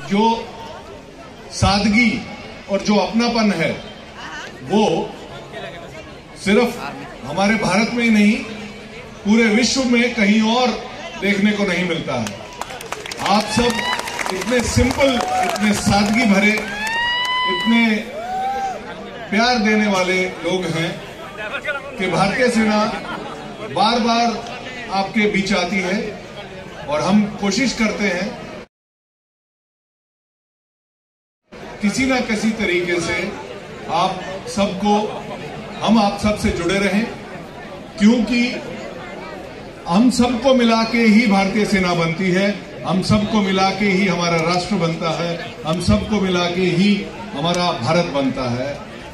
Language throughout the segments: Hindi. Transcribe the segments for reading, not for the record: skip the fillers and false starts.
जो सादगी और जो अपनापन है वो सिर्फ हमारे भारत में ही नहीं, पूरे विश्व में कहीं और देखने को नहीं मिलता है। आप सब इतने सिंपल, इतने सादगी भरे, इतने प्यार देने वाले लोग हैं कि भारतीय सेना बार बार आपके बीच आती है और हम कोशिश करते हैं किसी ना किसी तरीके से आप सबको, हम आप सबसे जुड़े रहें, क्योंकि हम सबको मिला के ही भारतीय सेना बनती है, हम सबको मिला के ही हमारा राष्ट्र बनता है, हम सबको मिला के ही हमारा भारत बनता है।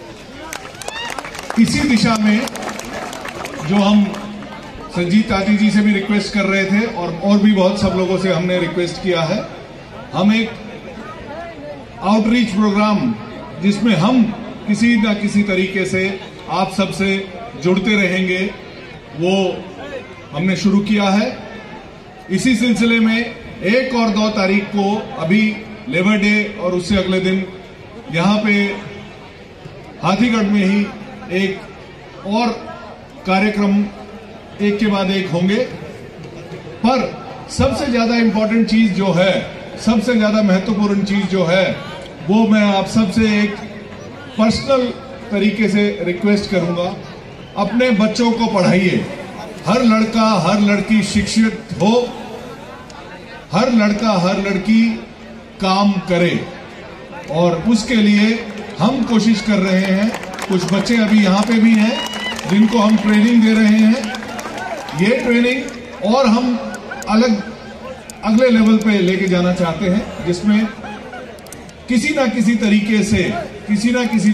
इसी दिशा में जो हम संजीत ताती जी से भी रिक्वेस्ट कर रहे थे और भी बहुत सब लोगों से हमने रिक्वेस्ट किया है, हम एक आउटरीच प्रोग्राम जिसमें हम किसी न किसी तरीके से आप सबसे जुड़ते रहेंगे, वो हमने शुरू किया है। इसी सिलसिले में 1 और 2 तारीख को अभी लेबर डे और उससे अगले दिन यहाँ पे हाथीगढ़ में ही एक और कार्यक्रम एक के बाद एक होंगे। पर सबसे ज्यादा इंपॉर्टेंट चीज जो है, सबसे ज्यादा महत्वपूर्ण चीज जो है, वो मैं आप सबसे एक पर्सनल तरीके से रिक्वेस्ट करूंगा, अपने बच्चों को पढ़ाइए। हर लड़का हर लड़की शिक्षित हो, हर लड़का हर लड़की काम करे, और उसके लिए हम कोशिश कर रहे हैं। कुछ बच्चे अभी यहाँ पे भी हैं जिनको हम ट्रेनिंग दे रहे हैं। ये ट्रेनिंग और हम अगले लेवल पे लेके जाना चाहते हैं, जिसमें किसी ना किसी तरीके से किसी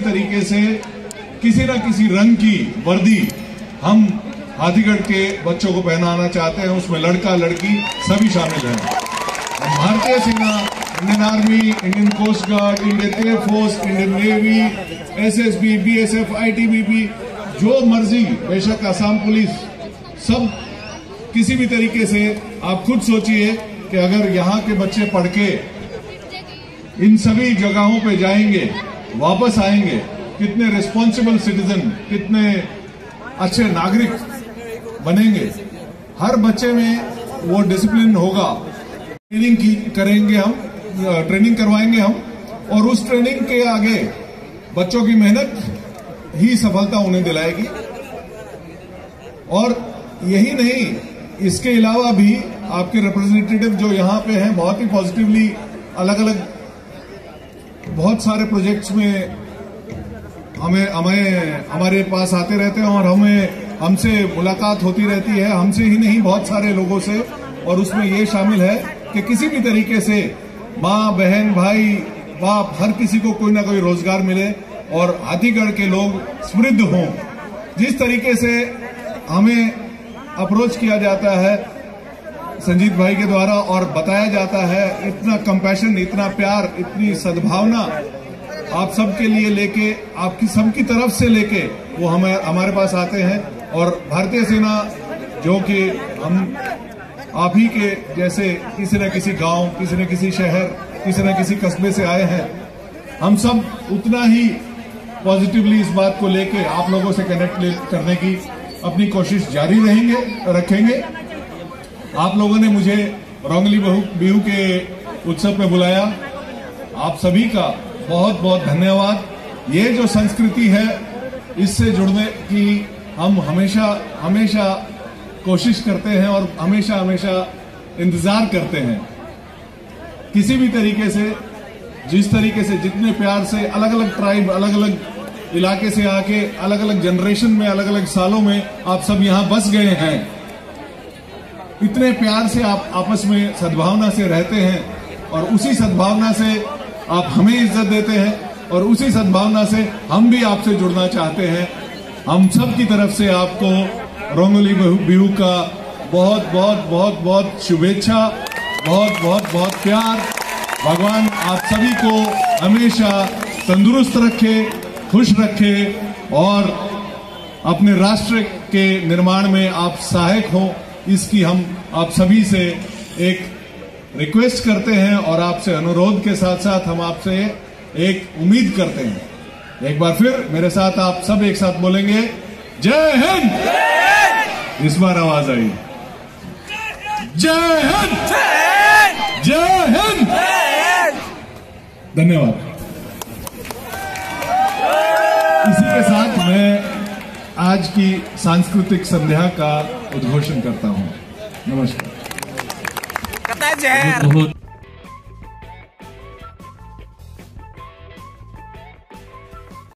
ना किसी रंग की वर्दी हम हाथीगढ़ के बच्चों को पहनाना चाहते हैं। उसमें लड़का लड़की सभी शामिल हैं। भारतीय सेना, Indian army, Indian coast guard, Indian air force, Indian navy, SSB, BSF, ITBP, जो मर्जी, बेशक आसाम पुलिस, सब किसी भी तरीके से आप खुद सोचिए कि अगर यहाँ के बच्चे पढ़ के इन सभी जगहों पे जाएंगे, वापस आएंगे, कितने रिस्पॉन्सिबल सिटीजन, कितने अच्छे नागरिक बनेंगे। हर बच्चे में वो डिसिप्लिन होगा। ट्रेनिंग करवाएंगे हम, और उस ट्रेनिंग के आगे बच्चों की मेहनत ही सफलता उन्हें दिलाएगी। और यही नहीं, इसके अलावा भी आपके रिप्रेजेंटेटिव जो यहाँ पे हैं बहुत ही पॉजिटिवली अलग अलग बहुत सारे प्रोजेक्ट्स में हमारे पास आते रहते हैं और हमसे मुलाकात होती रहती है, हमसे ही नहीं बहुत सारे लोगों से। और उसमें ये शामिल है कि किसी भी तरीके से माँ, बहन, भाई, बाप, हर किसी को कोई ना कोई रोजगार मिले और हाथीगढ़ के लोग समृद्ध हों। जिस तरीके से हमें अप्रोच किया जाता है संजीत भाई के द्वारा और बताया जाता है, इतना कंपैशन, इतना प्यार, इतनी सद्भावना आप सबके लिए लेके, आपकी सबकी तरफ से लेके वो हमारे पास आते हैं। और भारतीय सेना जो कि हम आप ही के जैसे किसी न किसी गांव, किसी न किसी शहर, किसी न किसी कस्बे से आए हैं, हम सब उतना ही पॉजिटिवली इस बात को लेके आप लोगों से कनेक्ट करने की अपनी कोशिश जारी रखेंगे। आप लोगों ने मुझे रोंगली बिहू के उत्सव में बुलाया, आप सभी का बहुत बहुत धन्यवाद। ये जो संस्कृति है, इससे जुड़ने की हम हमेशा कोशिश करते हैं और हमेशा इंतजार करते हैं। किसी भी तरीके से, जिस तरीके से, जितने प्यार से अलग अलग ट्राइब, अलग अलग इलाके से आके, अलग अलग जनरेशन में, अलग अलग सालों में आप सब यहाँ बस गए हैं, इतने प्यार से आप आपस में सद्भावना से रहते हैं और उसी सद्भावना से आप हमें इज्जत देते हैं और उसी सद्भावना से हम भी आपसे जुड़ना चाहते हैं। हम सब की तरफ से आपको रोंगली बिहू का बहुत बहुत बहुत बहुत शुभेच्छा, बहुत बहुत बहुत प्यार। भगवान आप सभी को हमेशा तंदुरुस्त रखे, खुश रखे और अपने राष्ट्र के निर्माण में आप सहायक हों, इसकी हम आप सभी से एक रिक्वेस्ट करते हैं और आपसे अनुरोध के साथ साथ हम आपसे एक उम्मीद करते हैं। एक बार फिर मेरे साथ आप सब एक साथ बोलेंगे, जय हिंद। इस बार आवाज आई, जय हिंद, जय हिंद। धन्यवाद। इसी के साथ मैं आज की सांस्कृतिक संध्या का उद्घोषण करता हूं। नमस्कार।